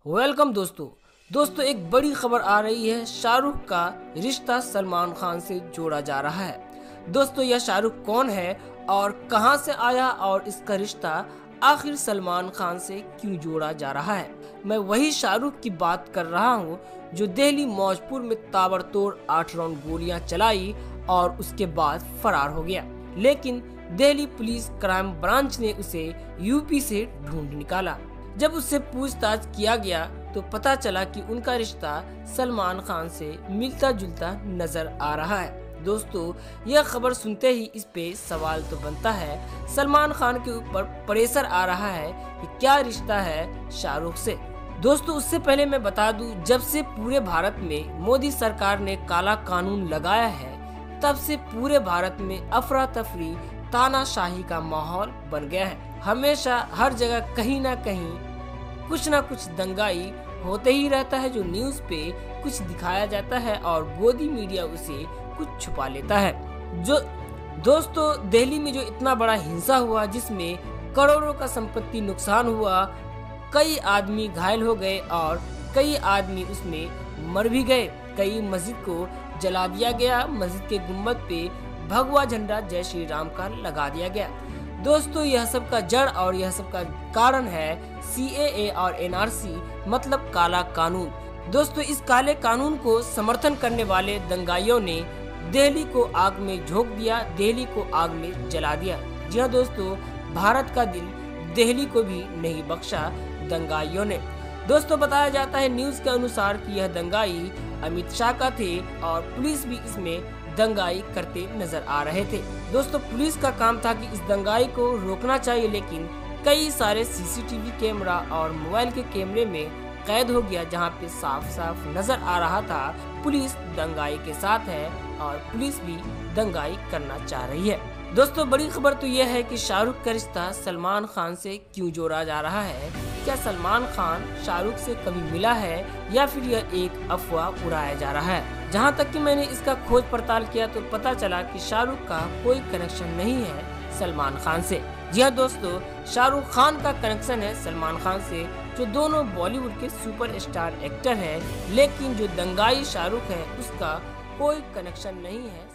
Welcome दोस्तों एक बड़ी खबर आ रही है। शाहरुख का रिश्ता सलमान खान से जोड़ा जा रहा है। दोस्तों यह शाहरुख कौन है और कहां से आया और इसका रिश्ता आखिर सलमान खान से क्यों जोड़ा जा रहा है। मैं वही शाहरुख की बात कर रहा हूं जो दिल्ली मौजपुर में ताबड़तोड़ 8 राउंड गोलियां चलाई और उसके बाद फरार हो गया, लेकिन दिल्ली पुलिस क्राइम ब्रांच ने उसे यूपी से ढूंढ निकाला। जब उससे पूछताछ किया गया तो पता चला कि उनका रिश्ता सलमान खान से मिलता जुलता नजर आ रहा है। दोस्तों यह खबर सुनते ही इस पे सवाल तो बनता है, सलमान खान के ऊपर प्रेशर आ रहा है कि क्या रिश्ता है शाहरुख से। दोस्तों उससे पहले मैं बता दूं, जब से पूरे भारत में मोदी सरकार ने काला कानून लगाया है तब से पूरे भारत में अफरा तफरी तानाशाही का माहौल बन गया है। हमेशा हर जगह कहीं ना कहीं कुछ ना कुछ दंगाई होते ही रहता है, जो न्यूज़ पे कुछ दिखाया जाता है और गोदी मीडिया उसे कुछ छुपा लेता है। जो दोस्तों दिल्ली में जो इतना बड़ा हिंसा हुआ जिसमें करोड़ों का संपत्ति नुकसान हुआ, कई आदमी घायल हो गए और कई आदमी उसमें मर भी गए। कई मस्जिद को जला दिया गया, मस्जिद के गुम्बद पे भगवा झंडा जय श्री राम का लगा दिया गया। दोस्तों यह सब का जड़ और यह सब का कारण है CAA और NRC मतलब काला कानून। दोस्तों इस काले कानून को समर्थन करने वाले दंगाइयों ने दिल्ली को आग में झोंक दिया, दिल्ली को आग में जला दिया। जी हाँ दोस्तों, भारत का दिल दिल्ली को भी नहीं बख्शा दंगाइयों ने। दोस्तों बताया जाता है न्यूज़ के अनुसार कि यह दंगाई अमित शाह का थे और पुलिस भी इसमें दंगाई करते नजर आ रहे थे। दोस्तों पुलिस का काम था कि इस दंगाई को रोकना चाहिए, लेकिन कई सारे CCTV कैमरा और मोबाइल के कैमरे में कैद हो गया, जहां पे साफ साफ नजर आ रहा था पुलिस दंगाई के साथ है और पुलिस भी दंगाई करना चाह रही है। दोस्तों बड़ी खबर तो यह है कि शाहरुख का रिश्ता सलमान खान से क्यों जोड़ा जा रहा है। क्या सलमान खान शाहरुख से कभी मिला है या फिर यह एक अफवाह उड़ाया जा रहा है। जहां तक कि मैंने इसका खोज पड़ताल किया तो पता चला कि शाहरुख का कोई कनेक्शन नहीं है सलमान खान से। जी हाँ दोस्तों, शाहरुख खान का कनेक्शन है सलमान खान से, जो दोनों बॉलीवुड के सुपरस्टार एक्टर है, लेकिन जो दंगाई शाहरुख है उसका कोई कनेक्शन नहीं है